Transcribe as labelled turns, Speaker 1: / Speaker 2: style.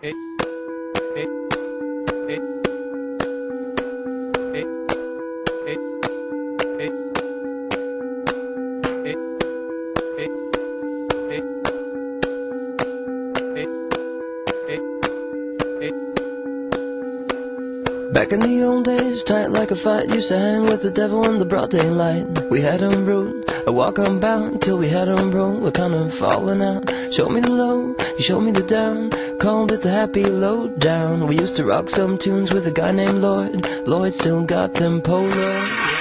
Speaker 1: Back in the old days, tight like a fight, used to hang with the devil in the broad daylight. We had 'em brute, a walk on bound, till we had 'em broke, we're kind of falling out. Showed me the low, you showed me the down, called it the happy low down. We used to rock some tunes with a guy named Lloyd. Lloyd still got them Polaroids.